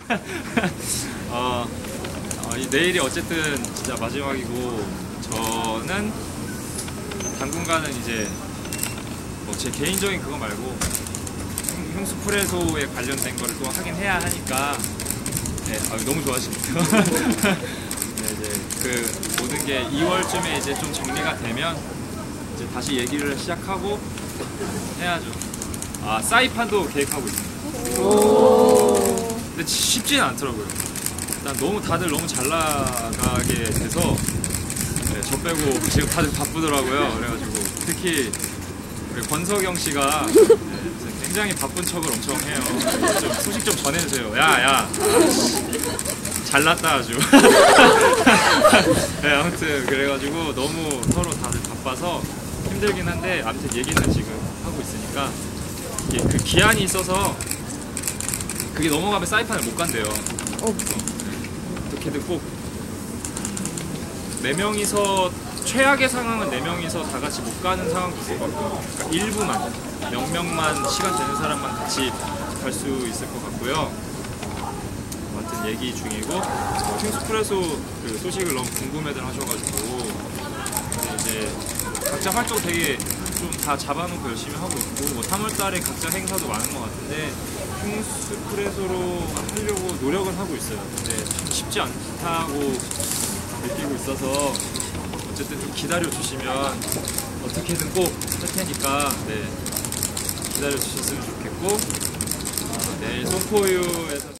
내일이 어쨌든 진짜 마지막이고, 저는 당분간은 이제 뭐 제 개인적인 그거 말고 흉수프레소에 관련된 거를 또 하긴 해야 하니까. 네, 너무 좋아하시네요. 네, 이제 그 모든 게 2월쯤에 이제 좀 정리가 되면 이제 다시 얘기를 시작하고 해야죠. 사이판도 계획하고 있습니다. 근데 쉽지는 않더라고요. 일단 다들 너무 잘 나가게 돼서, 네, 저 빼고 지금 다들 바쁘더라고요. 그래가지고 특히 우리 권석영 씨가, 네, 굉장히 바쁜 척을 엄청 해요. 좀 소식 좀 전해주세요. 야, 잘났다 아주. 네, 아무튼 그래가지고 너무 서로 다들 바빠서 힘들긴 한데, 아무튼 얘기는 지금 하고 있으니까 이게 그 기한이 있어서 그게 넘어가면 사이판을 못 간대요. 어떻게든 꼭 4명이서, 최악의 상황은 4명이서 다 같이 못 가는 상황도 있을 것 같고, 그러니까 일부만, 명만 시간 되는 사람만 같이 갈 수 있을 것 같고요. 아무튼 얘기 중이고, 킹스프레소 그 소식을 너무 궁금해들 하셔가지고, 이제 각자 활동 되게 좀 다 잡아놓고 열심히 하고 있고, 뭐 3월달에 각자 행사도 많은 것 같은데 킹스프레소로 하려고 노력은 하고 있어요. 근데 참 쉽지 않다고 느끼고 있어서 어쨌든 좀 기다려 주시면 어떻게든 꼭 할 테니까, 네, 기다려 주셨으면 좋겠고, 내일 송포유에서